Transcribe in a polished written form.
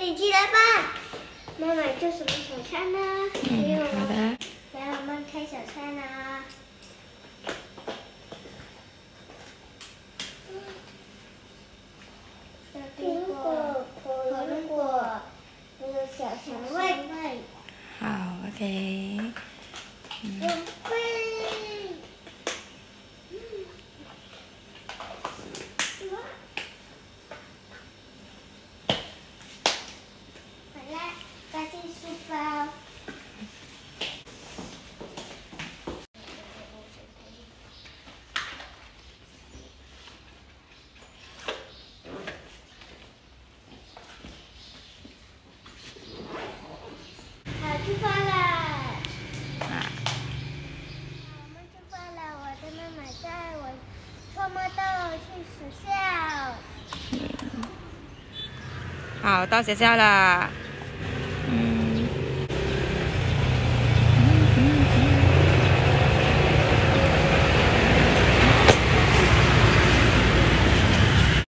你起来吧。妈妈做什么早餐呢？ 好的。 来，我们开早餐啦。苹果、苹果，还有小肠胃。 好 ，OK。 准备。好了，放进书包。好，出发了。我们出发了，我的妈妈载我拖摩托去学校。 好，到学校了。